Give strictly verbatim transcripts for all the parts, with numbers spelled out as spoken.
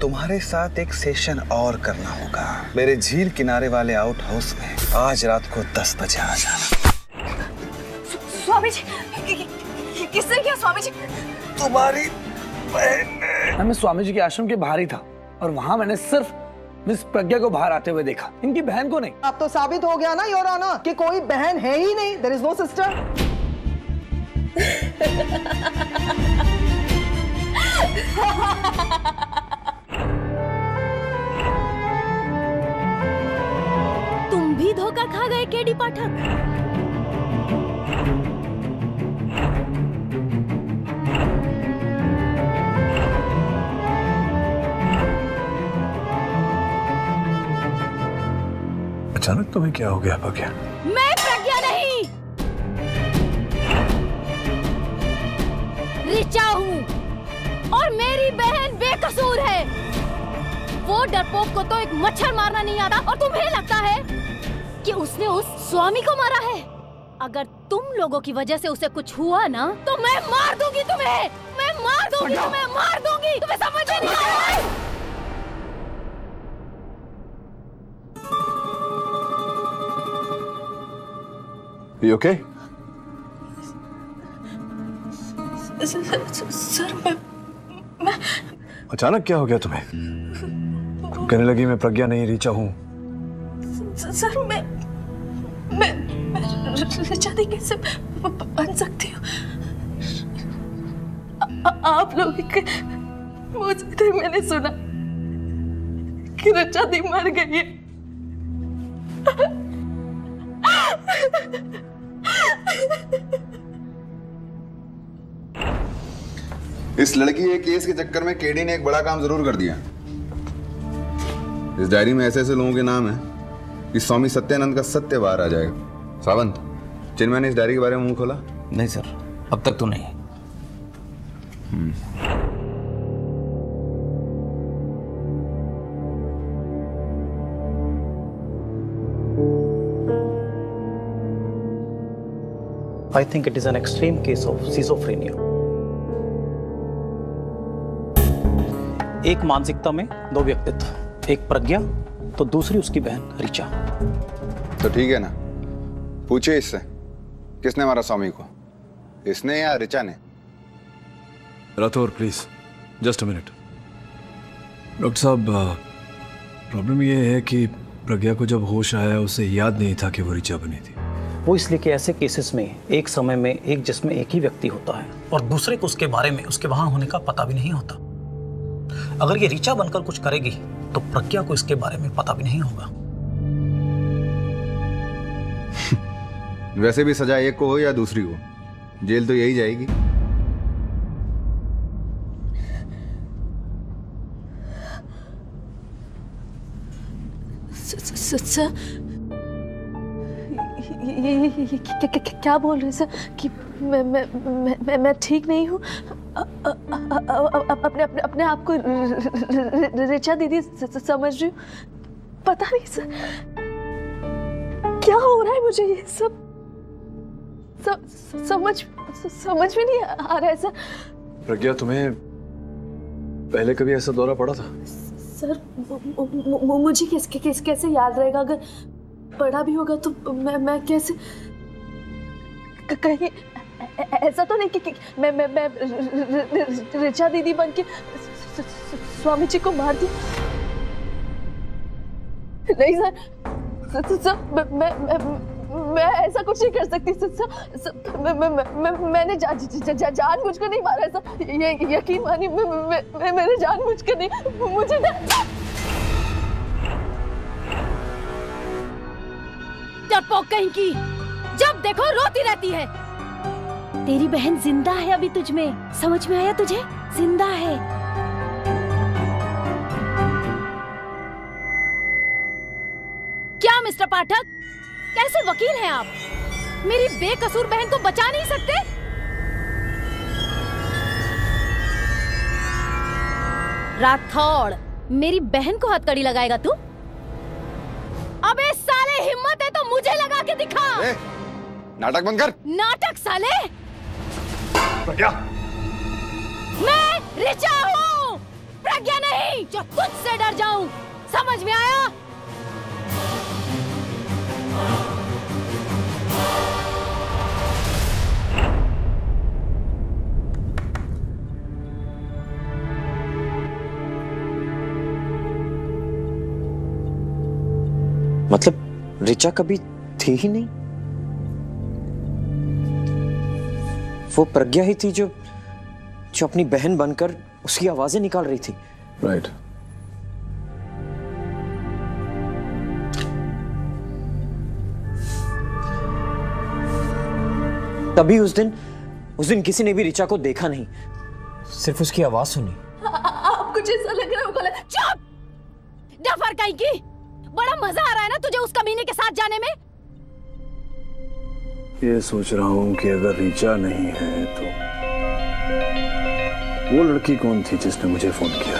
तुम्हारे साथ एक सेशन और करना होगा मेरे झील किनारे वाले आउट हाउस में। आज रात को दस बजे आ जाना। स्वामी जी, किसने किया स्वामी जी? तुम्हारी बहन ने। मैं स्वामी जी के आश्रम के बाहर ही था और वहां मैंने सिर्फ मिस प्रज्ञा को बाहर आते हुए देखा, इनकी बहन को नहीं। अब तो साबित हो गया ना योर ऑनर कि कोई बहन है ही नहीं। There is no sister. तुम भी धोखा खा गए केडी पाठक। अचानक तुम्हें क्या हो गया प्रज्ञा? मैं प्रज्ञा नहीं, ऋचा हूँ और मेरी बहन बेकसूर है। वो डरपोक को तो एक मच्छर मारना नहीं आता और तुम्हें लगता है कि उसने उस स्वामी को मारा है। अगर तुम लोगों की वजह से उसे कुछ हुआ ना तो मैं मार दूंगी तुम्हें, मैं मार दूंगी तुम्हें, मार दूंगी। तुम्हें समझ में नहीं आ रहा है? You okay? सर मैं, मैं... अचानक क्या हो गया तुम्हें? तुम कहने लगी मैं प्रज्ञा नहीं ऋचा हूँ। सर मैं मैं मैं ऋचा दी कैसे बन सकती हूँ? आप लोग के मुंह से मैंने सुना कि ऋचा दी मर गई है। इस लड़की के केस के चक्कर में केडी ने एक बड़ा काम जरूर कर दिया। इस डायरी में ऐसे ऐसे लोगों के नाम हैं कि स्वामी सत्यानंद का सत्य बाहर आ जाएगा। सावंत, चिन्मय ने इस डायरी के बारे में मुंह खोला? नहीं सर, अब तक तो नहीं। I think it is an extreme case of schizophrenia. एक मानसिकता में दो व्यक्तित्व, एक प्रज्ञा तो दूसरी उसकी बहन ऋचा। तो ठीक है ना, पूछिए इससे किसने मारा स्वामी को, इसने या ऋचा ने? Rathore please, just a minute. Doctor साहब, प्रॉब्लम ये है कि प्रज्ञा को जब होश आया उसे याद नहीं था कि वो ऋचा बनी थी। वो इसलिए कि ऐसे केसेस में एक समय में एक जिस्म में एक ही व्यक्ति होता है और दूसरे को उसके बारे में उसके वहां होने का पता भी नहीं होता। अगर ये ऋचा बनकर कुछ करेगी तो प्रज्ञा को इसके बारे में पता भी नहीं होगा। वैसे भी सजा एक को हो या दूसरी को, जेल तो यही जाएगी। सर ये, ये, ये क्या बोल रहे हैं सर कि मैं मैं मैं मैं ठीक नहीं हूँ? अपने अपने अपने आप को ऋचा दीदी समझ रही हूँ। पता नहीं सर क्या हो रहा है मुझे, ये सब समझ समझ में नहीं आ रहा है सर। प्रज्ञा, तुम्हें पहले कभी ऐसा दौरा पड़ा था? सर मुझे कैसे कैसे कैसे याद रहेगा? अगर पढ़ा भी होगा तो मैं मैं कैसे, कहीं ऐसा तो नहीं कि, कि मैं मैं मैं ऋचा दीदी बन के स्वामी जी को मार दी? नहीं सर, सर मैं मैं मैं ऐसा कुछ नहीं कर सकती सर। मैं मैं मैं मैंने जानबूझकर नहीं मारा सर, ये यकीन मानिए। मैं मैं मैंने जानबूझकर नहीं, मुझे डरपोक कहीं की, जब देखो रोती रहती है। तेरी बहन जिंदा है अभी तुझ में, समझ में आया तुझे? जिंदा है। क्या मिस्टर पाठक, कैसे वकील हैं आप? मेरी बेकसूर बहन को बचा नहीं सकते? राठौड़, मेरी बहन को हथकड़ी लगाएगा तू? अबे साले, हिम्मत है तो मुझे लगा के दिखा। ए, नाटक बंद कर। नाटक साले? प्रज्ञा, मैं ऋचा हूँ, प्रज्ञा नहीं। जो तुझसे डर जाऊं। समझ में आया? मतलब रिचा कभी थी ही नहीं? वो प्रज्ञा ही थी जो जो अपनी बहन बनकर उसकी आवाजें निकाल रही थी। राइट। तभी उस दिन उस दिन किसी ने भी रिचा को देखा नहीं, सिर्फ उसकी आवाज सुनी। आपको जैसा लग रहा है वो गलत। चुप! डफर कहीं की। बड़ा मजा आ रहा है ना तुझे उस कमीने के साथ जाने में? ये सोच रहा हूँ कि अगर रिचा नहीं है तो वो लड़की कौन थी जिसने मुझे फोन किया?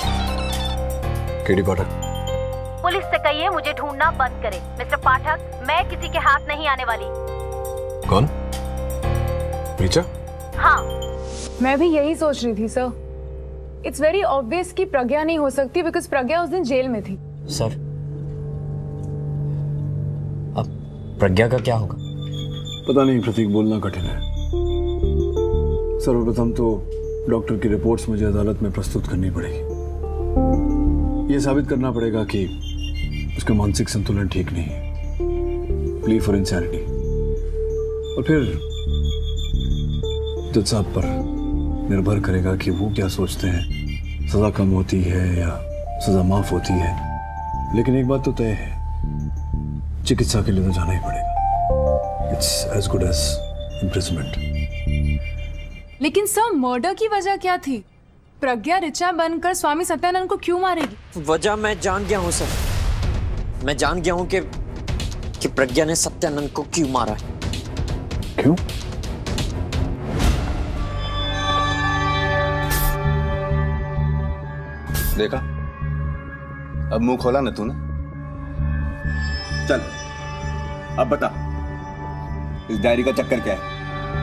केडी पाठक। पुलिस से कहिए मुझे ढूंढना बंद करे। मिस्टर पाठक, मैं किसी के हाथ नहीं आने वाली। कौन? रिचा? हाँ। मैं भी यही सोच रही थी सर। इट्स वेरी ऑब्वियस कि प्रज्ञा नहीं हो सकती बिकॉज प्रज्ञा उस दिन जेल में थी। सर, अब प्रज्ञा का क्या होगा? पता नहीं प्रतीक, बोलना कठिन है। सर्वप्रथम तो डॉक्टर की रिपोर्ट्स मुझे अदालत में प्रस्तुत करनी पड़ेगी। यह साबित करना पड़ेगा कि उसका मानसिक संतुलन ठीक नहीं है, प्ली फॉर इंसैनिटी। और फिर जज साहब पर निर्भर करेगा कि वो क्या सोचते हैं, सजा कम होती है या सजा माफ होती है। लेकिन एक बात तो तय है, चिकित्सा के लिए तो जाना ही पड़ेगा। It's as good as imprisonment. लेकिन सर, मर्डर की वजह क्या थी? प्रज्ञा रिचा बनकर स्वामी सत्यानंद को क्यों मारेगी? वजह मैं जान गया हूं सर। मैं जान गया हूं कि कि प्रज्ञा ने सत्यानंद को क्यों मारा है। क्यों? देखा, अब मुंह खोला ना तूने। चल अब बता, इस डायरी का चक्कर क्या है?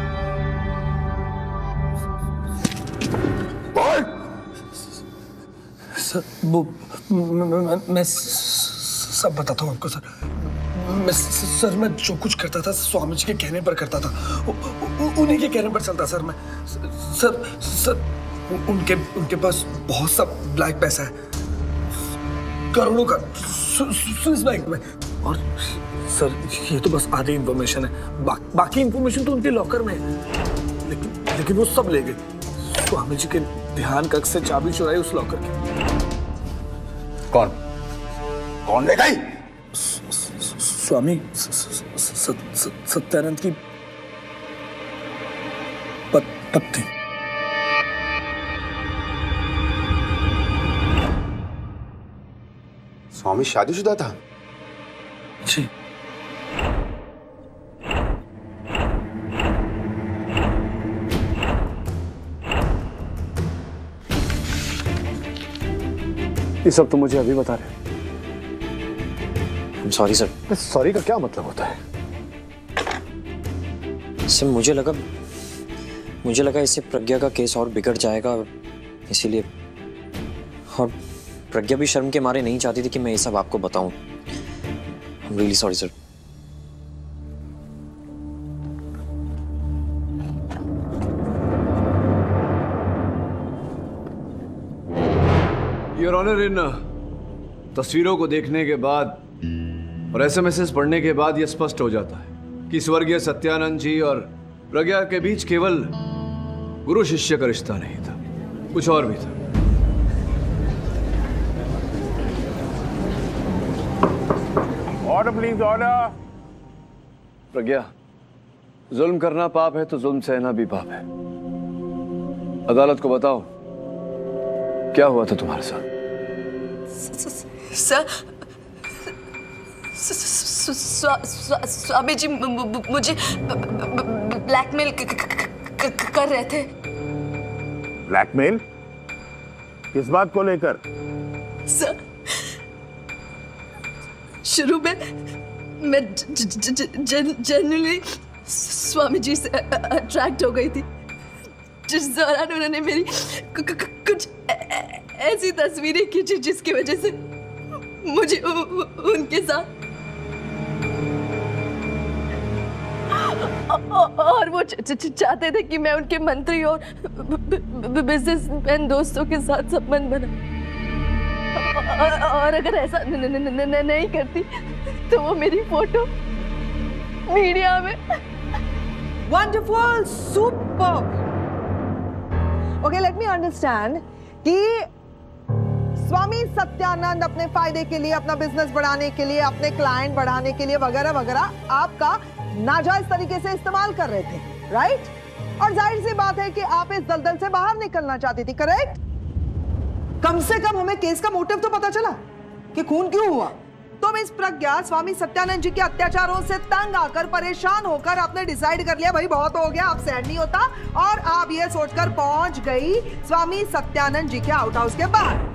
सर, वो मैं, मैं, मैं सब बताता हूँ आपको सर। मैं सर मैं जो कुछ करता था स्वामी जी के कहने पर करता था, उ, उ, उन्हीं के कहने पर चलता सर। मैं सर सर उनके उनके पास बहुत सा ब्लैक पैसा है, करोड़ों का, स्विस बैंक में। और सर ये तो बस आधी इंफॉर्मेशन है, बा, बाकी इंफॉर्मेशन तो उनके लॉकर में है। लेकिन लेकिन वो सब ले गए। स्वामी जी के ध्यान कक्ष से चाबी चुराई उस लॉकर की। कौन कौन ले गई? स्वामी सत्यानंद की पत्नी। स्वामी शादीशुदा था? जी। ये सब तो मुझे अभी बता रहे। Sorry sir. सॉरी का क्या मतलब होता है? सर मुझे लगा मुझे लगा इससे प्रज्ञा का केस और बिगड़ जाएगा, इसीलिए। और प्रज्ञा भी शर्म के मारे नहीं चाहती थी कि मैं ये सब आपको बताऊं। I'm really sorry sir. Your honour, इन तस्वीरों को देखने के बाद और एसएमएस पढ़ने के बाद यह स्पष्ट हो जाता है कि स्वर्गीय सत्यानंद जी और प्रज्ञा के बीच केवल गुरु शिष्य का रिश्ता नहीं था, कुछ और भी था। Order please, order. प्रज्ञा, जुल्म करना पाप है तो जुल्म सहना भी पाप है। अदालत को बताओ क्या हुआ था तुम्हारे साथ? सर, स्वामी जी मुझे ब्लैकमेल कर रहे थे। ब्लैकमेल? किस बात को लेकर? सर, शुरू में मैं जनरली स्वामी जी से अट्रैक्ट हो गई थी, जिस दौरान उन्होंने मेरी कुछ ऐसी तस्वीरें खींची जिसकी वजह से मुझे उ, उ, उनके साथ और वो च, च, चाहते थे कि मैं उनके मंत्री और बिजनेसमैन दोस्तों के साथ संबंध बना, और, और अगर ऐसा न, न, न, न, न, नहीं करती तो वो मेरी फोटो मीडिया में। Wonderful, super. Okay, let me understand कि स्वामी सत्यानंद अपने फायदे के लिए, अपना बिजनेस बढ़ाने के लिए, अपने क्लाइंट बढ़ाने के लिए वगैरह वगैरह आपका नाजायज तरीके से इस्तेमाल कर रहे थे, राइट? और जाहिर सी बात है कि आप इस दलदल से बाहर निकलना चाहती थी, करेक्ट? कम से कम हमें केस का मोटिव तो पता चला कि खून क्यों हुआ। तो मिस प्रज्ञा स्वामी सत्यानंद जी के अत्याचारों से तंग आकर, परेशान होकर आपने डिसाइड कर लिया भाई बहुत हो गया, अब सहन नहीं होता, और आप ये सोचकर पहुंच गई स्वामी सत्यानंद जी के आउट हाउस के बाहर।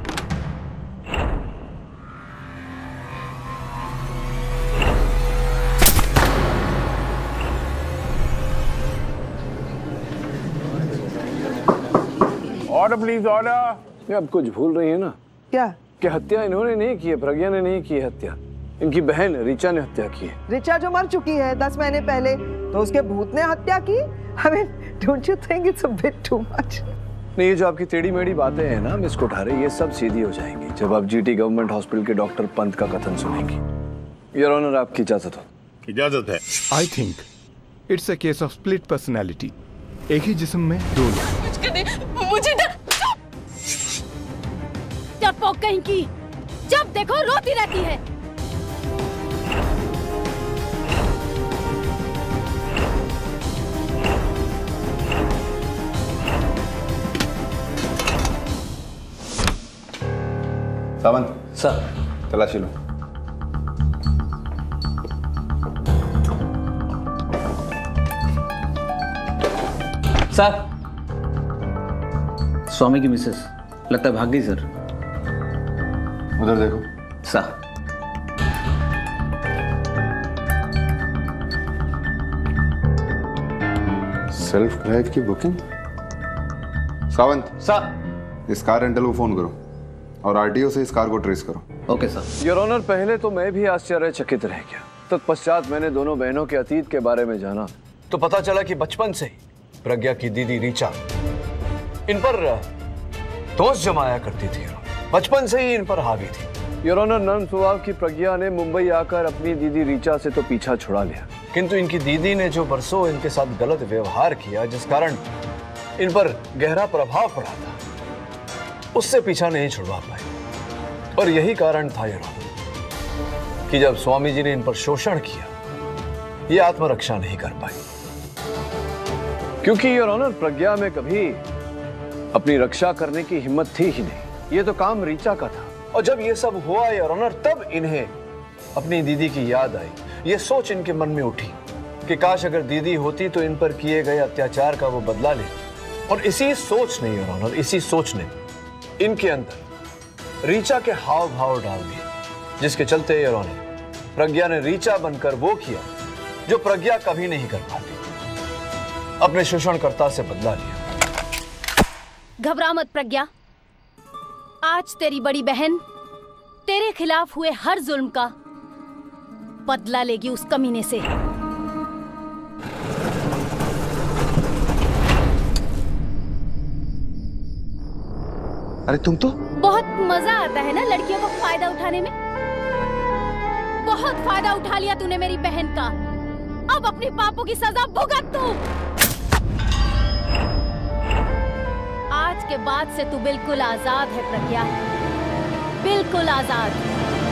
Order please, order. ये आप कुछ भूल रही है ना? क्या? कि हत्या इन्होंने नहीं की है, प्रज्ञा ने नहीं की है हत्या, इनकी बहन ऋचा ने हत्या की है। ऋचा जो मर चुकी है दस महीने पहले, तो उसके भूत ने हत्या की? I mean, don't you think it's a bit too much? नहीं, ये जो आपकी टेढ़ी मेढ़ी बातें हैं ना मिस कोठारे, ये सब सीधी हो जाएंगी जब आप जीटी गवर्नमेंट हॉस्पिटल के डॉक्टर पंत का कथन सुनेंगी। योर ऑनर, आपकी इजाजत हो? इजाजत है। I think it's a case of split personality, एक ही जिस्म में दो लोग। मुझे डरपोक कहीं की, जब देखो रोती रहती है। सावंत सर, तलाशी लो। सर, स्वामी की मिसेस लगता है भाग गई सर। उधर देखो। सर। सेल्फ ड्राइव की बुकिंग। सावंत सर, इस कार रेंटल को फोन करो और आरटीओ से इस कार को ट्रेस करो। Okay sir. योर ऑनर, पहले तो मैं भी आश्चर्यचकित रह गया, तत्पश्चात तो मैंने दोनों बहनों के अतीत के बारे में जाना तो पता चला कि बचपन से ही प्रज्ञा की दीदी ऋचा इन पर दोष जमाया करती थी, बचपन से ही इन पर हावी थी। योर ऑनर, नर्म स्वभाव की प्रज्ञा ने मुंबई आकर अपनी दीदी ऋचा से तो पीछा छुड़ा लिया, किंतु इनकी दीदी ने जो बरसों इनके साथ गलत व्यवहार किया, जिस कारण इन पर गहरा प्रभाव पड़ा था, उससे पीछा नहीं छुड़वा पाए। और यही कारण था योर ऑनर कि जब स्वामी जी ने इन पर शोषण किया, ये आत्मरक्षा नहीं कर पाई, क्योंकि योर ऑनर प्रज्ञा में कभी अपनी रक्षा करने की हिम्मत थी ही नहीं। ये तो काम ऋचा का था। और जब ये सब हुआ योर ऑनर, तब इन्हें अपनी दीदी की याद आई। ये सोच इनके मन में उठी कि काश अगर दीदी होती तो इन पर किए गए अत्याचार का वो बदला ले। और इसी सोच ने योर ऑनर, इसी सोच ने इनके अंदर ऋचा के हाव भाव डाल दिए, जिसके चलते योर ऑनर प्रज्ञा ने ऋचा बनकर वो किया जो प्रज्ञा कभी नहीं कर पाती, अपने शोषणकर्ता से बदला लिया। घबरा मत प्रज्ञा, आज तेरी बड़ी बहन तेरे खिलाफ हुए हर जुल्म का बदला लेगी उस कमीने से। अरे तुम तो बहुत मजा आता है ना लड़कियों को फायदा उठाने में। बहुत फायदा उठा लिया तूने मेरी बहन का, अब अपने पापों की सजा भुगत तू। आज के बाद से तू बिल्कुल आजाद है प्रज्ञा, बिल्कुल आजाद।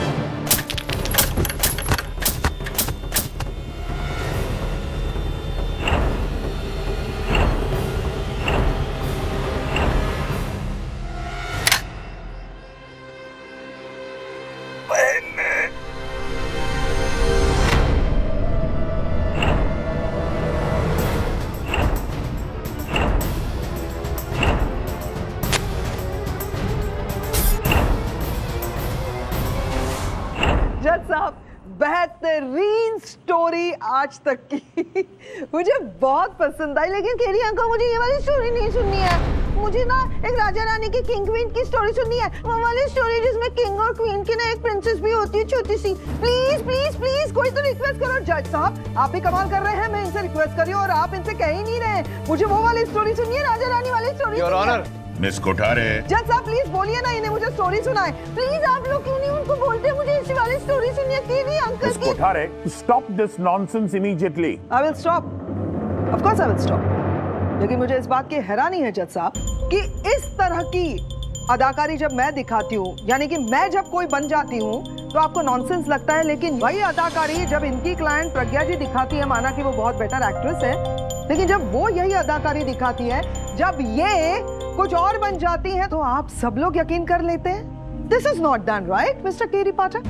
बेहतरीन स्टोरी आज तक की मुझे बहुत पसंद आई, लेकिन केडी अंकल मुझे ये वाली स्टोरी नहीं सुननी है, मुझे ना एक राजा रानी की किंग क्वीन की स्टोरी सुननी है, वो वाली स्टोरी जिसमें किंग और क्वीन की ना एक प्रिंसेस भी होती है छोटी सी। प्लीज प्लीज प्लीज कोई तो रिक्वेस्ट करो। जज साहब आप भी कमाल कर रहे हैं, मैं इनसे रिक्वेस्ट कर रही हूँ और आप इनसे कह ही नहीं रहे। मुझे वो वाली स्टोरी सुनिए, राजा रानी वाली story. Your honour. Miss Kothare. जज साहब प्लीज बोलिए ना, इन्हें मुझे स्टोरी सुनाए प्लीज। आप लोग क्यों नहीं उनको बोलते मुझे इसी वाली स्टोरी सुनिए। KD uncle miss Kothare, stop this nonsense immediately. I will stop, of course I will stop. लेकिन मुझे इस बात की हैरानी है जज साहब कि इस तरह की अदाकारी जब मैं दिखाती हूँ, यानी कि मैं जब कोई बन जाती हूँ तो आपको नॉनसेंस लगता है, लेकिन वही अदाकारी जब इनकी क्लाइंट प्रज्ञा जी दिखाती है, माना कि वो बहुत बेटर एक्ट्रेस है, लेकिन जब वो यही अदाकारी दिखाती है, जब ये कुछ और बन जाती हैं, तो आप सब लोग यकीन कर लेते हैं। This is not done right mister KD Pathak.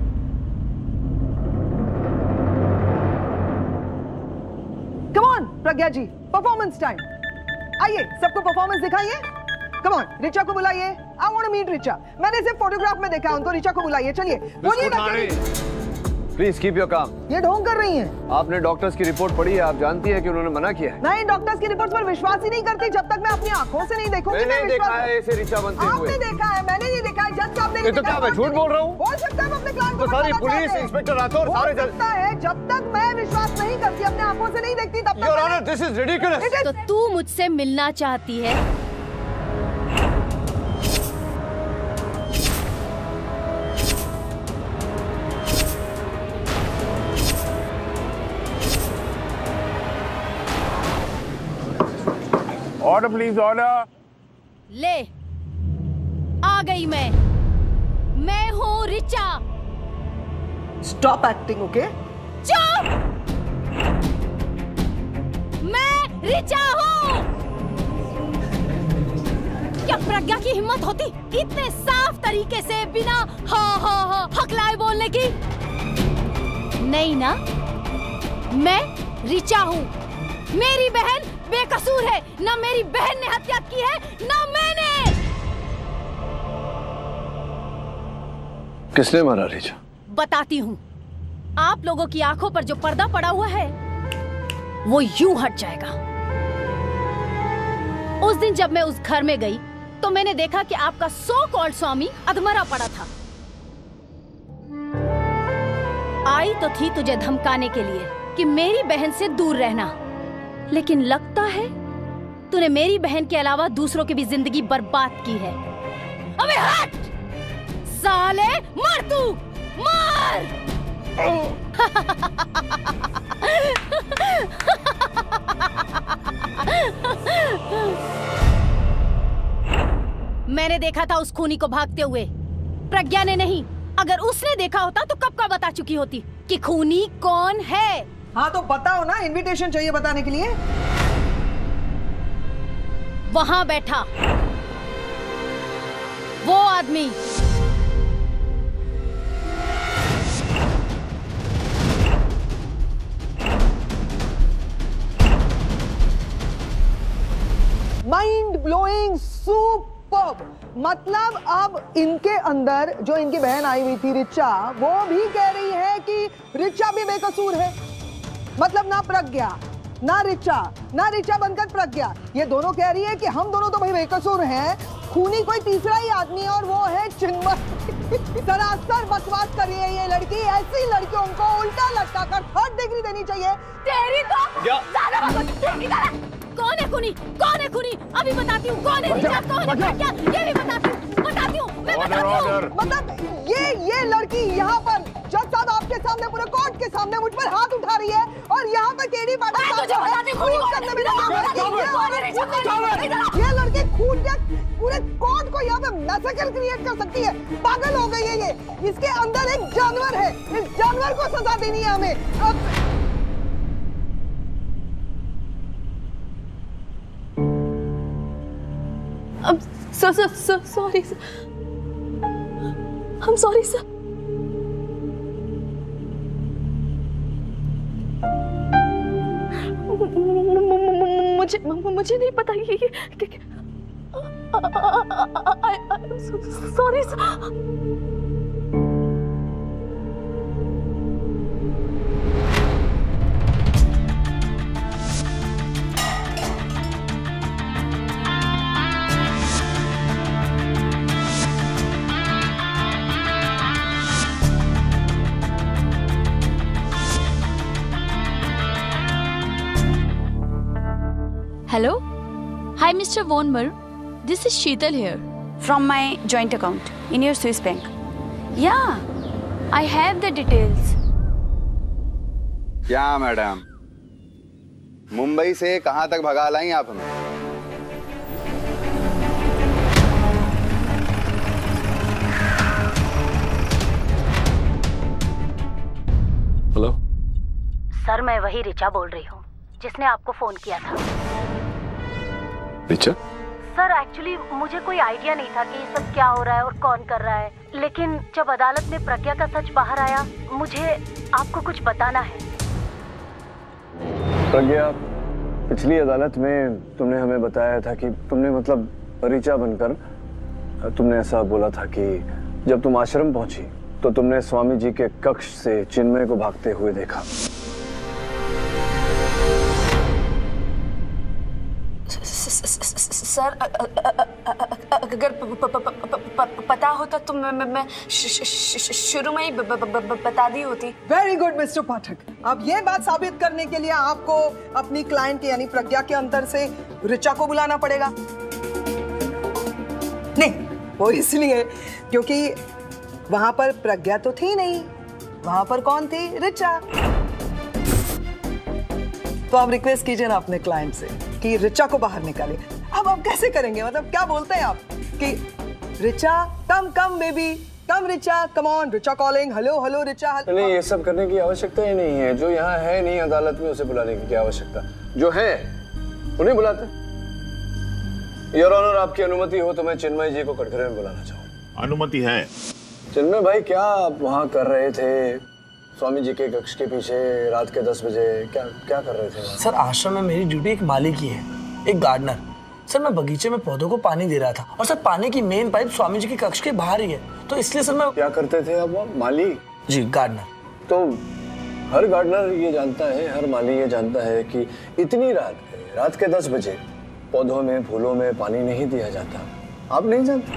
Come on Pragya ji, performance time. आइए सबको परफॉर्मेंस दिखाइए। कम ऑन, रिचा को बुलाइए। I want to meet Richa. मैंने सिर्फ फोटोग्राफ में देखा उनको। रिचा को बुलाइए, चलिए बोलिए। प्लीज कीप योर काम। ये ढोंग कर रही हैं। आपने डॉक्टर्स की रिपोर्ट पढ़ी है, आप जानती है कि उन्होंने मना किया है। नहीं, डॉक्टर्स की रिपोर्ट पर विश्वास ही नहीं करती जब तक मैं अपनी आंखों से नहीं देखूंगी। मैंने देखा है इसे रिचा बनते हुए। आपने देखा है, मैंने नहीं देखा है। जज साहब ने ये तो क्या मैं झूठ बोल रहा हूँ? बोल सकता है अपने क्लाइंट को। तो सारी पुलिस, इंस्पेक्टर राठौर सारे जज सकता है। जब तक मैं विश्वास नहीं करती, अपने आंखों से नहीं देखती, तब तक। Your honour, this is ridiculous. तो तू मुझसे मिलना चाहती है? Order please, order. ले आ गई मैं। मैं हूँ रिचा। Stop acting, okay? चुप! मैं रिचा हूँ। क्या प्रज्ञा की हिम्मत होती इतने साफ तरीके से बिना हा हा हा हकलाए बोलने की? नहीं ना, मैं रिचा हूँ। मेरी बहन बेकसूर है। ना मेरी बहन ने हत्या की है, ना मैंने। किसने मारा रिचा? बताती हूँ। आप लोगों की आंखों पर जो पर्दा पड़ा हुआ है वो यूं हट जाएगा। उस दिन जब मैं उस घर में गई तो मैंने देखा कि आपका सो कॉल्ड स्वामी अधमरा पड़ा था। आई तो थी तुझे धमकाने के लिए कि मेरी बहन से दूर रहना, लेकिन लगता है तूने मेरी बहन के अलावा दूसरों की भी जिंदगी बर्बाद की है। अबे हट साले, मर तू, मर। मैंने देखा था उस खूनी को भागते हुए, प्रज्ञा ने नहीं। अगर उसने देखा होता तो कब का बता चुकी होती कि खूनी कौन है। हाँ तो बताओ ना, इनविटेशन चाहिए बताने के लिए। वहां बैठा वो आदमी। Mind blowing, superb. मतलब अब इनके अंदर जो इनकी बहन आई हुई थी रिचा, वो भी कह रही है कि रिचा भी बेकसूर है। मतलब ना प्रज्ञा ना रिचा, ना रिचा बनकर प्रज्ञा, ये दोनों कह रही है कि हम दोनों तो भाई बेकसूर हैं, खूनी कोई तीसरा ही आदमी है और वो है चिन्मय। सरासर बकवास कर रही है ये लड़की। ऐसी लड़कियों को उल्टा लटका कर थर्ड डिग्री देनी चाहिए। तेरी तो कौन है खूनी? कौन है खूनी? अभी बताती हूँ कौन है रिचा, कौन है प्रज्ञा, ये भी बताती हूँ, बताती हूँ, मैं बताती हूँ। मतलब ये ये लड़की यहाँ पर जज साहब आपके सामने, पूरे कोर्ट के सामने मुझ पर हाथ उठा रही है और यहाँ पर केडी पाठक ये लड़की खून के पूरे कोर्ट को यहाँ पे मैसेकर क्रिएट कर सकती है। पागल हो गई है ये। इसके अंदर एक जानवर है, इस जानवर को सजा देनी है हमें। अब I'm so so so sorry sir. I'm sorry sir. मुझे मुझे नहीं पता ये ये sorry sir. Hello? Hi, Mister Vonmer. This is Sheetal here. From my joint account in your Swiss bank. Yeah, I have the details. क्या madam, Mumbai से कहाँ तक भगा लाई आप हमें? हेलो सर, मैं वही रिचा बोल रही हूँ जिसने आपको फोन किया था। रिचा? सर एक्चुअली मुझे कोई आइडिया नहीं था कि ये सब क्या हो रहा है और कौन कर रहा है, लेकिन जब अदालत में प्रज्ञा का सच बाहर आया, मुझे आपको कुछ बताना है। प्रज्ञा, पिछली अदालत में तुमने हमें बताया था कि तुमने मतलब रिचा बनकर तुमने ऐसा बोला था कि जब तुम आश्रम पहुंची तो तुमने स्वामी जी के कक्ष से चिन्मय को भागते हुए देखा। सर, अगर पता होता तो मैं शुरू में ही बता दी होती। Very good mister Pathak. अब ये बात साबित करने के लिए आपको अपनी क्लाइंट यानी प्रज्ञा के अंदर से रिचा को बुलाना पड़ेगा। नहीं, वो इसलिए क्योंकि वहां पर प्रज्ञा तो थी नहीं, वहां पर कौन थी? रिचा। तो आप रिक्वेस्ट कीजिए ना अपने क्लाइंट से कि रिचा को बाहर निकाले। अब आप कैसे करेंगे? मतलब क्या बोलते हैं आप कि Richa come come baby come, Richa come on, Richa calling, hello hello Richa. नहीं, ये सब करने की आवश्यकता ही नहीं है। जो यहाँ है नहीं अदालत में, उसे बुलाने की क्या आवश्यकता? जो है उन्हें बुलाते। योर ऑनर, आपकी अनुमति हो तो मैं चिन्मय जी को कटघरे में बुलाना चाहूँ। अनुमति है। चिन्मय भाई, क्या आप वहाँ कर रहे थे स्वामी जी के कक्ष के पीछे रात के दस बजे? क्या क्या कर रहे थे वहाँ? सर, आश्रम में मेरी ड्यूटी एक माली की है, एक गार्डनर। सर, मैं बगीचे में पौधों को पानी दे रहा था और सर पानी की मेन पाइप स्वामी जी के कक्ष के बाहर ही है, तो इसलिए सर मैं। क्या करते थे आप? वो माली? जी, गार्डनर। तो हर गार्डनर ये जानता है, हर माली ये जानता है कि इतनी रात रात के दस बजे पौधों में फूलों में पानी नहीं दिया जाता। आप नहीं जानते?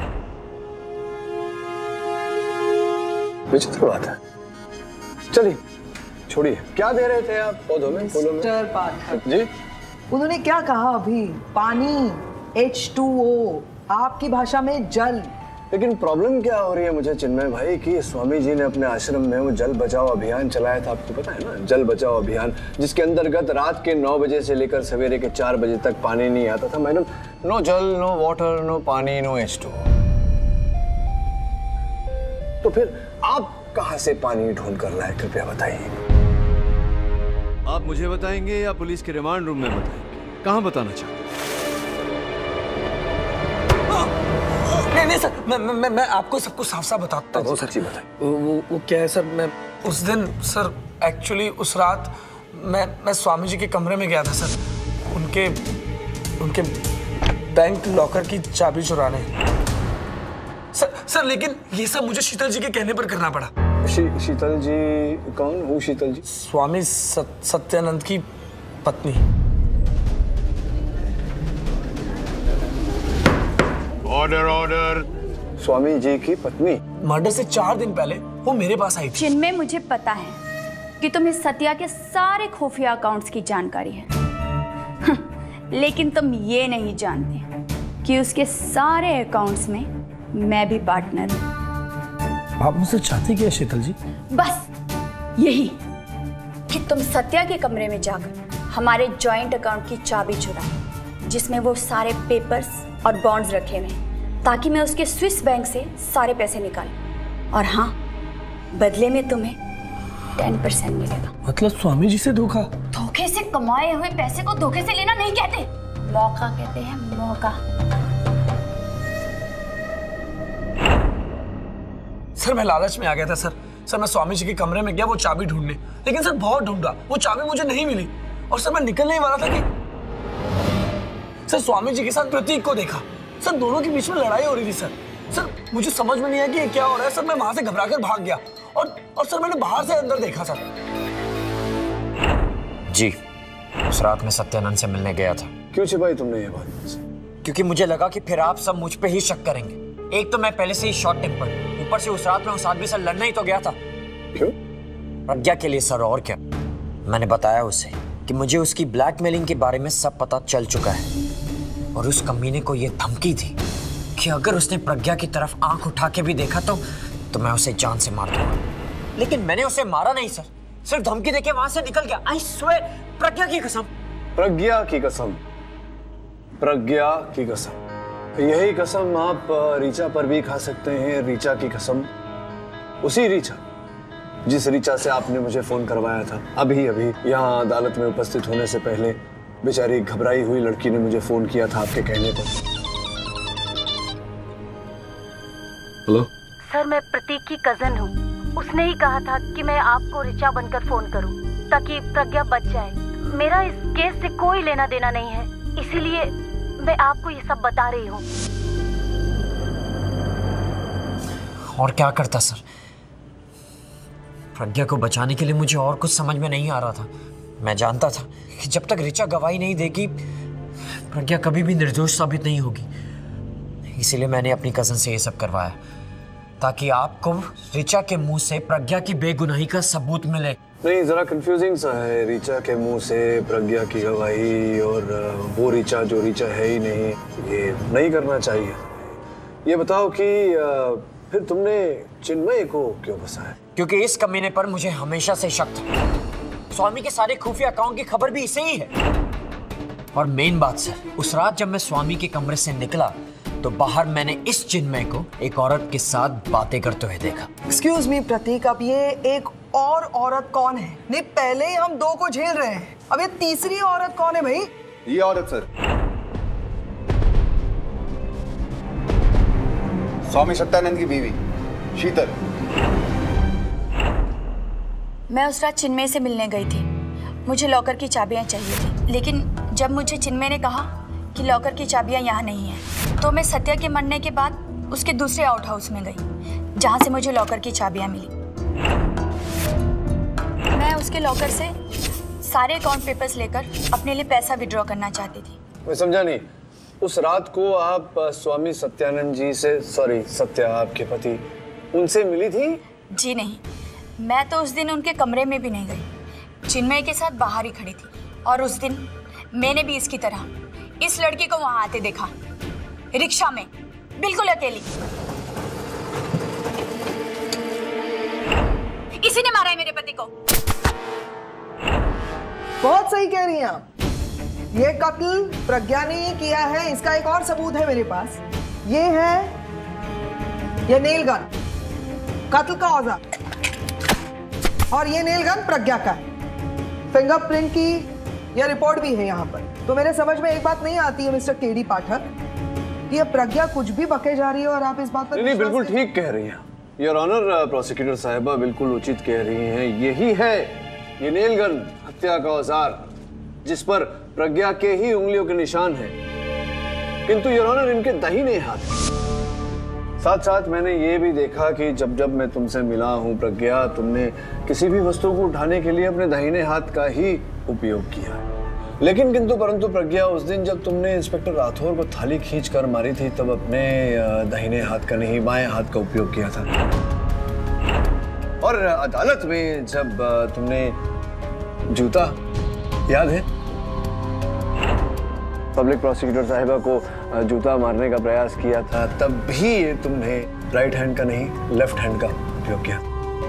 विचित्र बात है। चलिए छोड़िए, क्या दे रहे थे आप पौधों में फूलों में? मिस्टर पाठक जी, उन्होंने क्या कहा अभी? पानी, एच टू ओ, आपकी भाषा में जल। लेकिन प्रॉब्लम क्या हो रही है मुझे चिन्मय भाई कि स्वामी जी ने अपने आश्रम में वो जल बचाओ अभियान चलाया था, आपको पता है ना? जल बचाओ अभियान, जिसके अंतर्गत रात के नौ बजे से लेकर सवेरे के चार बजे तक पानी नहीं आता था। मैडम, नो जल, नो वाटर, नो पानी, नो एच टू। तो फिर आप कहां से पानी ढूंढ कर लाए, कृपया बताइए। आप मुझे बताएंगे या पुलिस के रिमांड रूम में बताएंगे? कहां बताना चाहते हैं? नहीं नहीं सर, मैं मैं मैं आपको सब कुछ साफ साफ बताता हूँ। सच्ची बताएं। वो, वो वो क्या है सर, मैं उस दिन सर एक्चुअली उस रात मैं मैं स्वामी जी के कमरे में गया था सर, उनके उनके बैंक लॉकर की चाबी चुराने। सर सर लेकिन ये सब मुझे शीतल जी के कहने पर करना पड़ा। शी, शीतल जी कौन? वो शीतल जी स्वामी सत, सत्यानंद की पत्नी। Order order. स्वामी जी की पत्नी मर्डर से चार दिन पहले वो मेरे पास आई थी। जिनमें मुझे पता है कि तुम्हें सत्या के सारे खुफिया अकाउंट्स की जानकारी है, लेकिन तुम ये नहीं जानते कि उसके सारे अकाउंट्स में मैं भी पार्टनर हूँ। आप मुझसे चाहती क्या शीतल जी? बस यही कि तुम सत्या के कमरे में जाकर हमारे जॉइंट अकाउंट की चाबी चुराओ, जिसमें वो सारे पेपर्स और बॉन्ड्स रखे हुए हैं, ताकि मैं उसके स्विस बैंक से सारे पैसे निकालूं। और हाँ, बदले में तुम्हें टेन परसेंट मिलेगा। मतलब स्वामी जी से धोखा? धोखे से कमाए हुए पैसे को धोखे से लेना नहीं कहते, मौका कहते हैं, मौका। सर, मैं लालच में आ गया था सर। सर, मैं स्वामी जी के कमरे में गया वो चाबी ढूंढने, लेकिन सर बहुत ढूंढा, वो चाबी मुझे नहीं मिली। और सर मैं निकलने ही वाला था कि सर स्वामी जी के साथ प्रतीक को देखा। सर, दोनों के बीच में लड़ाई हो रही थी। सर सर मुझे समझ में नहीं आया कि ये क्या हो रहा है। सर, मैं वहां से घबराकर भाग गया और और सर मैंने बाहर से अंदर देखा। सर जी, उस रात में सत्यानंद से मिलने गया था। क्यों छिपाई तुमने ये बात? क्योंकि मुझे लगा कि फिर आप सब मुझ पे ही शक करेंगे। एक तो मैं पहले से ही शॉर्ट टेम्पर, ऊपर से उस रात में उस आदमी से लड़ना ही तो गया था। क्यों? प्रज्ञा के लिए सर, और क्या। मैंने बताया उसे कि मुझे उसकी ब्लैकमेलिंग के बारे में सब पता चल चुका है और उस कमीने को यह धमकी थी कि अगर उसने प्रज्ञा की तरफ आंख उठा के भी देखा तो तो मैं उसे जान से मार दूंगा। लेकिन मैंने उसे मारा नहीं सर, सिर्फ धमकी देके वहां से निकल गया। आई स्वेयर, प्रज्ञा की कसम। प्रज्ञा की कसम, प्रज्ञा की कसम। यही कसम आप रीचा पर भी खा सकते हैं। रीचा की कसम, उसी रीचा जिस रीचा से आपने मुझे फोन करवाया था अभी अभी यहाँ अदालत में उपस्थित होने से पहले। बेचारी घबराई हुई लड़की ने मुझे फोन किया था आपके कहने पर। हेलो सर, मैं प्रतीक की कजन हूँ। उसने ही कहा था कि मैं आपको ऋचा बनकर फोन करूँ ताकि प्रज्ञा बच जाए। मेरा इस केस से कोई लेना देना नहीं है, इसीलिए मैं आपको ये सब बता रही हूँ। और क्या करता सर, प्रज्ञा को बचाने के लिए मुझे और कुछ समझ में नहीं आ रहा था। मैं जानता था कि जब तक ऋचा गवाही नहीं देगी प्रज्ञा कभी भी निर्दोष साबित नहीं होगी। इसीलिए मैंने अपनी कजन से ये सब करवाया ताकि आपको ऋचा के मुंह से प्रज्ञा की बेगुनाही का सबूत मिले। नहीं, जरा कंफ्यूजिंग सा है। ऋचा के मुंह से प्रज्ञा की गवाही और वो ऋचा जो ऋचा है ही नहीं, ये नहीं करना चाहिए। ये बताओ कि फिर तुमने चिन्मय को क्यों फंसाया? क्योंकि इस कमीने पर मुझे हमेशा से शक था। स्वामी के सारे खुफिया अकाउंट की खबर भी इसे ही है। और मेन बात सर, उस रात जब मैं स्वामी के कमरे से निकला तो बाहर मैंने इस चिन्मय को एक औरत के साथ बातें करते हुए देखा। एक्सक्यूज मी प्रतीक, अब ये एक और औरत कौन है? नहीं, पहले ही हम दो को झेल रहे हैं, अब ये तीसरी औरत कौन है भाई? ये औरत सर, स्वामी सत्यानंद की बीवी शीतल। मैं उस रात चिन्मय से मिलने गई थी। मुझे लॉकर की चाबियां चाहिए थी, लेकिन जब मुझे चिन्मय ने कहा कि लॉकर की चाबियां यहाँ नहीं है तो मैं सत्या के मरने के बाद उसके दूसरे आउट हाउस में गई जहाँ से मुझे लॉकर की चाबियां मिली। मैं उसके लॉकर से सारे अकाउंट पेपर्स लेकर अपने लिए पैसा विड्रॉ करना चाहती थी। मैं समझा नहीं, उस रात को आप स्वामी सत्यानंद जी से, सॉरी सत्या आपके पति, उनसे मिली थी? जी नहीं, मैं तो उस दिन उनके कमरे में भी नहीं गई, चिन्मय के साथ बाहर ही खड़ी थी। और उस दिन मैंने भी इसकी तरह इस लड़की को वहां आते देखा, रिक्शा में, बिल्कुल अकेली। इसी ने मारा है मेरे पति को। बहुत सही कह रही हैं आप। ये कत्ल प्रज्ञा ने ही किया है। इसका एक और सबूत है मेरे पास, ये है ये नेल गन, कत्ल का औजार, और ये नेल गन प्रज्ञा का है। फिंगरप्रिंट की यह रिपोर्ट भी है यहाँ पर। तो मेरे समझ में एक बात नहीं आती है मिस्टर केडी पाठक कि ये प्रज्ञा कुछ भी बके जा रही है और आप इस बात पर नहीं, बिल्कुल ठीक कह रही हैं योर ऑनर। प्रोसिक्यूटर साहिबा बिल्कुल उचित कह रही हैं। यही है ये नेल गन, हत्या का औजार, जिस पर प्रज्ञा के ही उंगलियों के निशान हैं, किंतु योर ऑनर इनके दाहिने हाथ। साथ साथ मैंने ये भी देखा कि जब जब मैं तुमसे मिला हूं प्रज्ञा, तुमने किसी भी वस्तु को उठाने के लिए अपने दाहिने हाथ का ही उपयोग किया। लेकिन किंतु परंतु प्रज्ञा, उस दिन जब तुमने इंस्पेक्टर राठौर को थाली खींच कर मारी थी तब अपने दाहिने हाथ का नहीं बाएं हाथ का उपयोग किया था। और अदालत में जब तुमने जूता, याद है, पब्लिक प्रोसिक्यूटर साहिबा को जूता मारने का प्रयास किया था, तब भी तुमने राइट हैंड का नहीं लेफ्ट हैंड का उपयोग किया।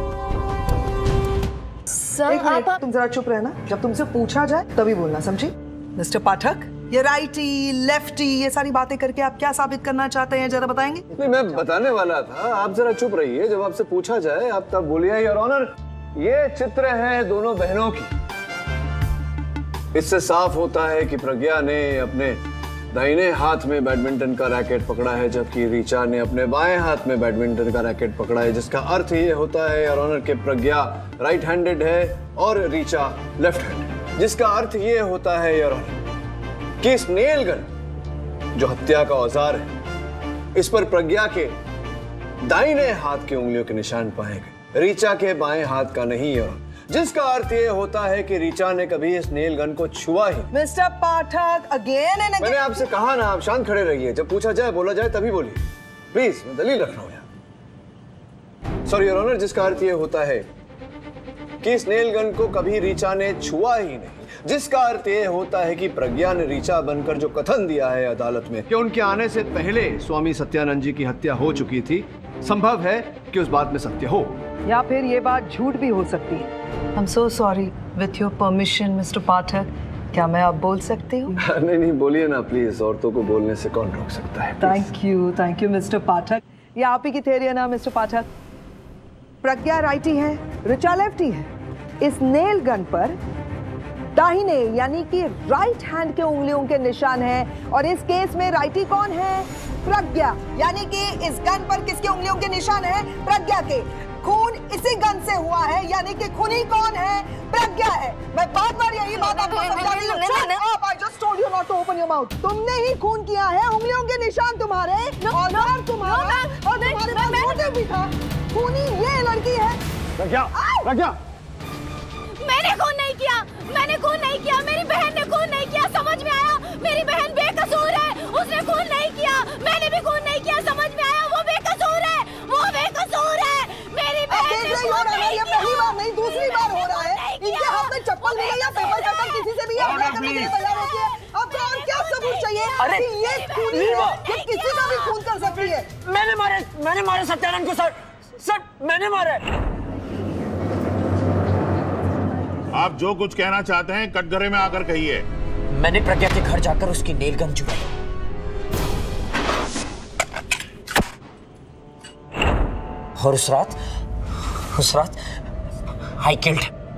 सर आप, आप... तुम जरा चुप रहना, जब तुमसे पूछा जाए तभी बोलना, समझी? मिस्टर पाठक, ये राइटी लेफ्टी ये सारी बातें करके आप क्या साबित करना चाहते हैं, जरा बताएंगे? नहीं, मैं बताने वाला था, आप जरा चुप रहिए, जब आपसे पूछा जाए आप तब बोलिए। योर ऑनर, ये चित्र है दोनों बहनों की। इससे साफ होता है कि प्रज्ञा ने अपने दाहिने हाथ में बैडमिंटन का रैकेट पकड़ा है, जबकि रीचा ने अपने बाएं हाथ में बैडमिंटन का रैकेट पकड़ा है, जिसका अर्थ ये होता है योर ऑनर कि प्रज्ञा राइट हैंडेड है और रीचा लेफ्ट हैंडेड, जिसका अर्थ ये होता है योर ऑनर कि इस नेल गन जो हत्या का औजार है, इस पर प्रज्ञा के दाहिने हाथ की उंगलियों के निशान पाए गए, रीचा के बाएं हाथ का नहीं योर ऑनर, जिसका अर्थ ये होता है कि रीचा ने कभी इस नेल गन को छुआ ही। Mister Pathak, again and again मैंने आपसे कहा ना, आप शांत खड़े रहिए, जब पूछा जाए बोला जाए तभी बोलिए प्लीज। मैं दलील रख रहा हूं यार। सॉरी योर ऑनर, जिसका अर्थ ये होता है कि इस नेल गन को कभी रीचा ने छुआ ही नहीं, जिसका अर्थ ये होता है कि प्रज्ञा ने ऋचा बनकर जो कथन दिया है अदालत में कि उनके आने से पहले स्वामी सत्यानंद जी की हत्या हो चुकी थी, संभव है कि उस बात में सत्य हो, या फिर ये बात झूठ भी हो सकती है। I'm so sorry. With your permission, mister Pathak, क्या मैं अब बोल सकती हूँ? नहीं नहीं बोलिए ना प्लीज, औरतों को बोलने से कौन रोक सकता है। Thank you, thank you mister Pathak. ये आप ही की थ्योरी है ना मिस्टर पाठक? प्रज्ञा राइटी है, ऋचा लेफ्टी है। इस नेल गन पर दाहिने यानी कि राइट हैंड के उंगलियों के निशान हैं और इस केस में राइटी कौन है? प्रज्ञा। यानी कि इस गन पर किसके उंगलियों के निशान हैं? प्रज्ञा के। खून इसी गन से हुआ है यानी कि खूनी कौन है? प्रज्ञा है। मैं बार बार यही बात आपको समझा रही हूँ। Shut up! I just told you not to open your mouth. तुमने ही खून किया है, उंगलियों के निशान तुम्हारे और नाम तुम्हारा और तुम्हारे पास मोटिव भी था। खूनी ये लड़की है। प्रज्ञा, प्रज्ञा। मैंने खून नहीं किया, मैंने खून नहीं किया, मेरी बहन ने खून नहीं किया, समझ में आया? मेरी बहन बेकसूर है, उसने खून नहीं किया, मैंने भी खून नहीं किया, समझ में आया? वो बेकसूर है, वो बेकसूर है, मेरी बहन ने खून नहीं किया। पहली बार नहीं, दूसरी बार हो रहा है। इनके हाथ में चप्पल मिले या पेपर कटर किसी से भी हमला करने के लिए तैयार होती है। अब तो और क्या सबूत चाहिए कि ये खूनी है, ये किसी का भी खून कर सकती है? मैंने मारे, मैंने मारे सत्यानंद को सर, सर मैंने मारे। आप जो कुछ कहना चाहते हैं कटघरे में आकर कहिए। मैंने प्रज्ञा के घर जाकर उसकी नेल गन चुराई और उस रात उस रात आई किल्ड।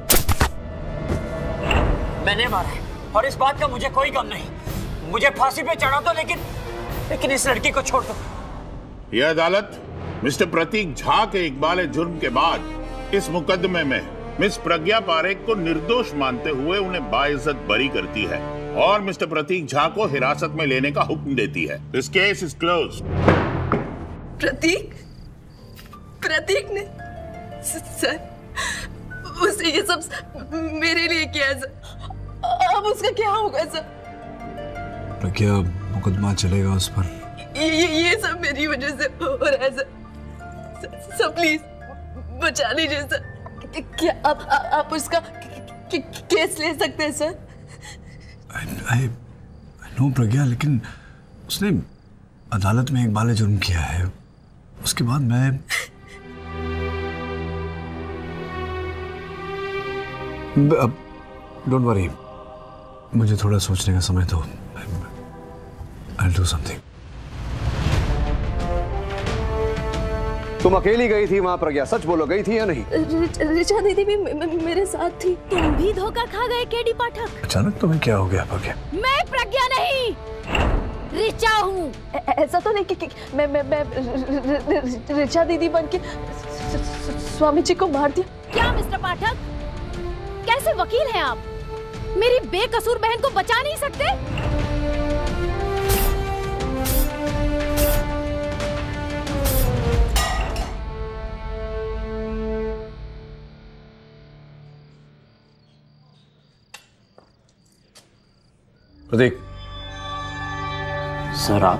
मैंने मारा है और इस बात का मुझे कोई गम नहीं। मुझे फांसी पे चढ़ा दो, लेकिन लेकिन इस लड़की को छोड़ दो। यह अदालत मिस्टर प्रतीक झा के इकबाल जुर्म के बाद इस मुकदमे में मिस प्रज्ञा पारेख को निर्दोष मानते हुए उन्हें बाइज्जत बरी करती है और मिस्टर प्रतीक झा को हिरासत में लेने का हुक्म देती है। This case is closed. Prateek Prateek ने सर, उसने ये सब मेरे लिए किया सर। अब उसका क्या होगा सर? प्रज्ञा, मुकदमा चलेगा उस पर। ये ये, ये सब मेरी वजह से हो रहा है सर। सर प्लीज बचा लीजिए सर। क्या आप आ, आप उसका केस ले सकते हैं sir? I, I, I know Pragya, लेकिन उसने अदालत में इकबाल जुर्म किया है। उसके बाद मैं अब डोंट वरी, मुझे थोड़ा सोचने का समय दो। I'll do something. तुम अकेली गई थी वहां प्रज्ञा? सच बोलो, गई थी या नहीं? ऋचा दीदी भी मेरे साथ थी। तुम भी धोखा खा गए केडी पाठक। अचानक तुम्हें क्या हो गया प्रज्ञा? मैं प्रज्ञा नहीं, ऋचा हूँ। ऐसा तो नहीं कि, कि मैं मैं मैं ऋचा दीदी बन के स्वामी जी को मार दिया। क्या मिस्टर पाठक, कैसे वकील हैं आप? मेरी बेकसूर बहन को बचा नहीं सकते? प्रतीक। सर आप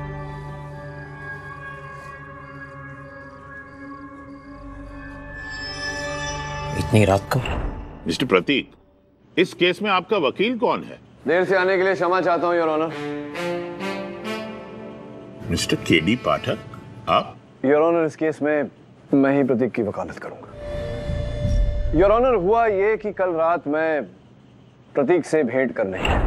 इतनी रात को? मिस्टर प्रतीक, इस केस में आपका वकील कौन है? देर से आने के लिए क्षमा चाहता हूं your honour. Mister KD Pathak, आप? योर ऑनर, इस केस में मैं ही प्रतीक की वकालत करूंगा। योर ऑनर, हुआ ये कि कल रात मैं प्रतीक से भेंट करने गया।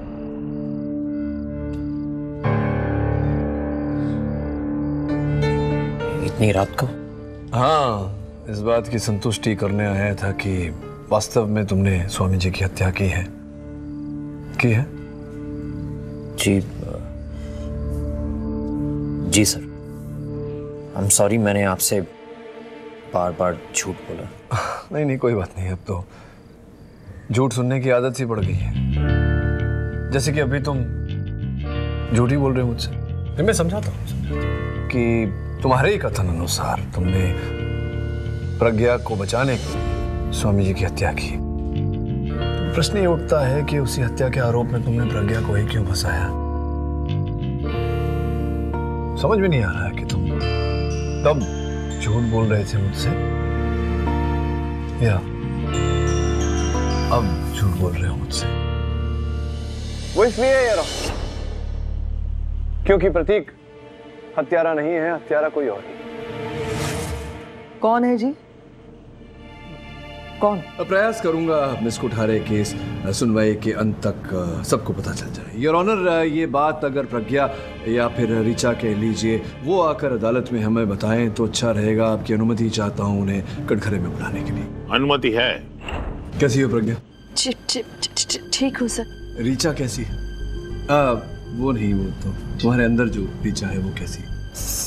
इतनी रात को? हाँ, इस बात की संतुष्टि करने आया था कि वास्तव में तुमने स्वामी जी की हत्या की है। की है? जी जी सर, आई एम सॉरी, मैंने आपसे बार बार झूठ बोला। नहीं नहीं कोई बात नहीं, अब तो झूठ सुनने की आदत सी पड़ गई है। जैसे कि अभी तुम झूठ ही बोल रहे हो मुझसे। मैं समझाता हूँ कि तुम्हारे ही कथन अनुसार तुमने प्रज्ञा को बचाने के लिए स्वामी जी की हत्या की। प्रश्न ये उठता है कि उसी हत्या के आरोप में तुमने प्रज्ञा को ही क्यों फंसाया? समझ में नहीं आ रहा है कि तुम तब झूठ बोल रहे थे मुझसे या अब झूठ बोल रहे हो मुझसे। वो इसलिए है यार क्योंकि प्रतीक हत्यारा नहीं है, हत्यारा कोई और है। कौन है जी? कौन? प्रयास करूंगा मिस कुठारे केस सुनवाई के अंत तक सबको पता चल जाए। योर ऑनर, ये बात अगर प्रज्ञा या फिर ऋचा कह लीजिए वो आकर अदालत में हमें बताएं तो अच्छा रहेगा। आपकी अनुमति चाहता हूं उन्हें कटघरे में बुलाने के लिए। अनुमति है। कैसी हो प्रज्ञा? ठीक हूँ सर। ऋचा कैसी है? आ, वो नहीं, वो तो तुम्हारे अंदर जो ऋचा है वो कैसी है?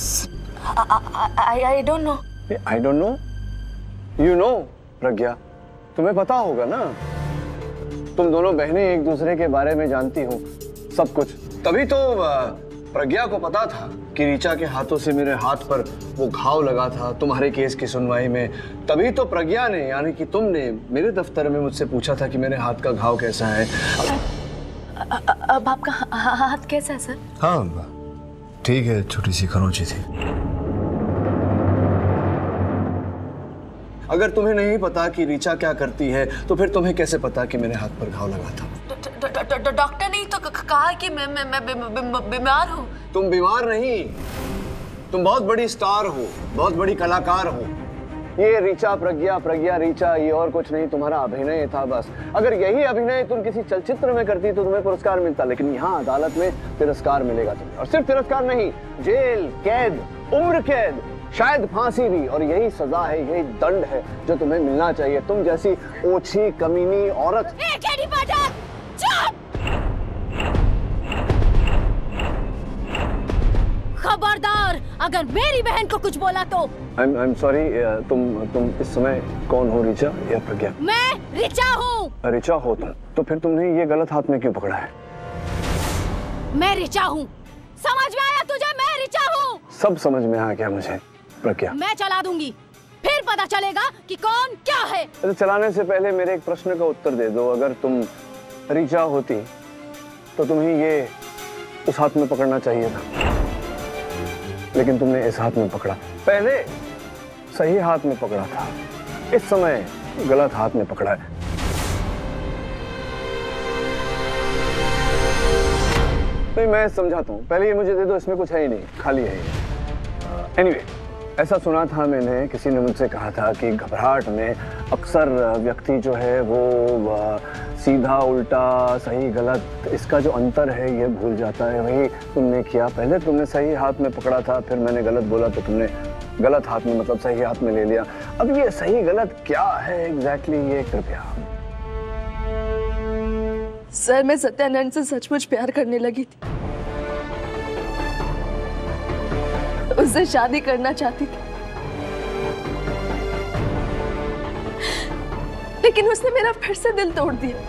I don't know. I don't know, you know Pragya, तुम्हें पता होगा ना, तुम दोनों बहनें एक दूसरे के बारे में जानती हो सब कुछ। तभी तो प्रज्ञा को पता था कि ऋचा के हाथों से मेरे हाथ पर वो घाव लगा था तुम्हारे केस की सुनवाई में। तभी तो प्रज्ञा ने यानी कि तुमने मेरे दफ्तर में मुझसे पूछा था कि मेरे हाथ का घाव कैसा है। अब आपका हाथ कैसा है सर? हाँ ठीक है, छोटी सी खरोंची थी। अगर तुम्हें नहीं पता कि ऋचा क्या करती है तो फिर तुम्हें कैसे पता कि मेरे हाथ पर घाव लगा था? डॉक्टर ने तो कहा कि मैं मैं मैं बीमार हूँ। तुम बीमार नहीं, तुम बहुत बड़ी स्टार हो, बहुत बड़ी कलाकार हो। ये ऋचा प्रज्ञा, प्रज्ञा ऋचा, ये और कुछ नहीं, तुम्हारा अभिनय था बस। अगर यही अभिनय तुम किसी चलचित्र में करती तो तुम्हें पुरस्कार मिलता, लेकिन यहाँ अदालत में तिरस्कार मिलेगा तुम्हें। और सिर्फ तिरस्कार नहीं, जेल, कैद, उम्र कैद, शायद फांसी भी। और यही सजा है, यही दंड है जो तुम्हें मिलना चाहिए, तुम जैसी ओछी कमीनी औरत। केडी पाठक, चुप! खबरदार, अगर मेरी बहन को कुछ बोला तो। I'm I'm sorry, तुम तुम इस समय कौन हो, ऋचा या प्रज्ञा? मैं ऋचा हूँ। ऋचा हो तुम, तो फिर तुमने ये गलत हाथ में क्यों पकड़ा है? मैं ऋचा हूँ, समझ में आया तुझे? मैं ऋचा हूँ। सब समझ में आ गया मुझे प्रज्ञा। मैं चला दूंगी, फिर पता चलेगा कि कौन क्या है। तो चलाने से पहले मेरे एक प्रश्न का उत्तर दे दो। अगर तुम ऋचा होती तो तुम्हें ये उस हाथ में पकड़ना चाहिए था, लेकिन तुमने इस हाथ में पकड़ा। पहले सही हाथ में पकड़ा था, इस समय गलत हाथ में पकड़ा है। नहीं, मैं समझाता हूँ, पहले ये मुझे दे दो, इसमें कुछ है ही नहीं, खाली है ये। एनीवे, ऐसा सुना था मैंने, किसी ने मुझसे कहा था कि घबराहट में अक्सर व्यक्ति जो है वो सीधा उल्टा, सही गलत, इसका जो अंतर है ये भूल जाता है। वही तुमने किया, पहले तुमने सही हाथ में पकड़ा था, फिर मैंने गलत बोला तो तुमने गलत हाथ में मतलब सही हाथ में ले लिया। अब ये सही गलत क्या है एग्जैक्टली, ये कृपया। सर, मैं सत्यानंद से सचमुच प्यार करने लगी थी, उससे शादी करना चाहती थी, लेकिन उसने मेरा फिर से दिल तोड़ दिया,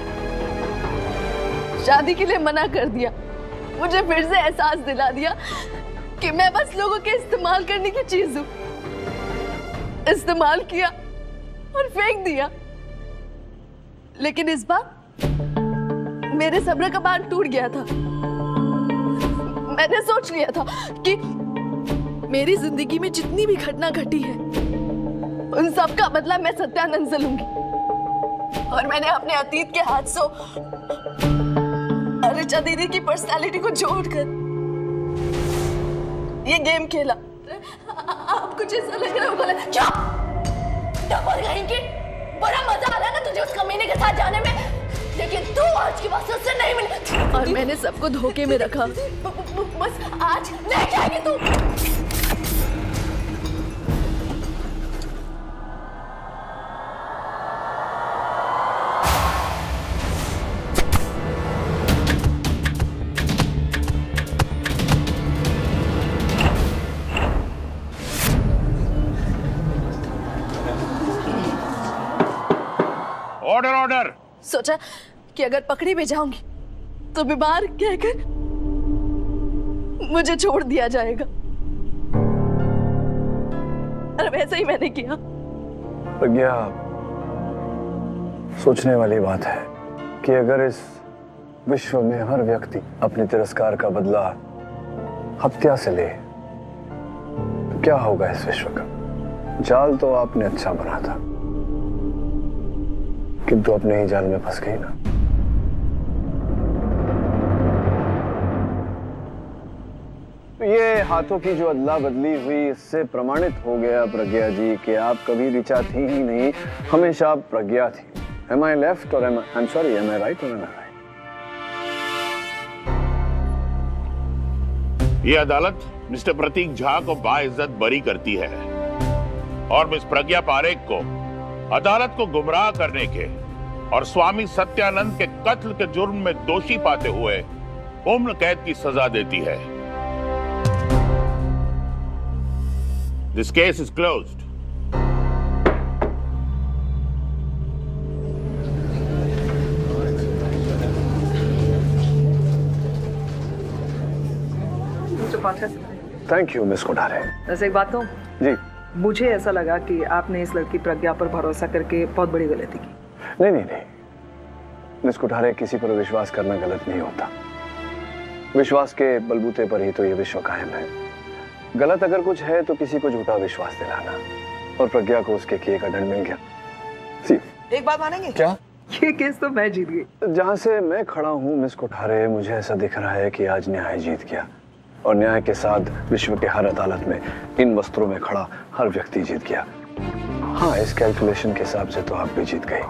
शादी के लिए मना कर दिया, मुझे फिर से एहसास दिला दिया कि मैं बस लोगों के इस्तेमाल करने की चीज हूं। इस्तेमाल किया और फेंक दिया, लेकिन इस बार मेरे सब्र का बांध टूट गया था। मैंने सोच लिया था कि मेरी जिंदगी में जितनी भी घटना घटी है उन सब का बदला मैं सत्यानंद से लूंगी। और मैंने अपने अतीत के हादसों और ऋचा दीदी की पर्सनालिटी को जोड़कर ये गेम खेला। आपको जैसा लग रहा होगा, चुप! डबल कहेंगे, बड़ा मजा आ रहा है ना तुझे उस कमीने के साथ जाने में, लेकिन तू आज के बाद उससे नहीं मिले। और मैंने सबको धोखे में रखा, बस आज नहीं जाएगी तू। Order order. सोचा कि अगर पकड़ी में जाऊंगी तो बीमार कहकर मुझे छोड़ दिया जाएगा, और वैसे ही मैंने किया। प्रज्ञा, सोचने वाली बात है कि अगर इस विश्व में हर व्यक्ति अपने तिरस्कार का बदला हत्या से ले तो क्या होगा इस विश्व का? जाल तो आपने अच्छा बना था, किंतु अपने ही जाल में फंस गई ना। ये हाथों की जो अदला बदली हुई, इससे प्रमाणित हो गया प्रज्ञा जी कि आप कभी ऋचा थी ही नहीं, हमेशा प्रज्ञा थी। Am I left or am I, I'm sorry, am I right or am I right? ये अदालत मिस्टर प्रतीक झा को बाइज्जत बरी करती है और मिस प्रज्ञा पारेख को अदालत को गुमराह करने के और स्वामी सत्यानंद के कत्ल के जुर्म में दोषी पाते हुए उम्र कैद की सजा देती है। This case is closed. Mister Pathak. Thank you miss Kothare. वैसे एक बात कहूं? जी। मुझे ऐसा लगा कि आपने इस लड़की प्रज्ञा पर भरोसा करके बहुत बड़ी गलती की। नहीं नहीं नहीं मिस कोठारे, किसी पर विश्वास करना गलत नहीं होता। विश्वास के बलबूते पर ही तो ये विश्व कायम है। गलत अगर कुछ है तो किसी को झूठा विश्वास दिलाना, और प्रज्ञा को उसके किए का दंड मिल गया। सी एक बात मानेंगे? क्या? ये केस तो मैं जीत गई। जहां से मैं खड़ा हूं मिस कोठारे, मुझे ऐसा दिख रहा है कि आज न्याय जीत गया, और न्याय के साथ विश्व के हर अदालत में इन वस्त्रों में खड़ा हर व्यक्ति जीत गया। हाँ, इस कैलकुलेशन के हिसाब से तो आप भी जीत गए।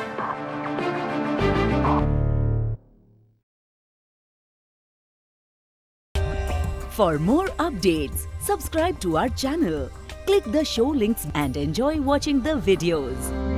For more updates, subscribe to our channel, click the show links and enjoy watching the videos.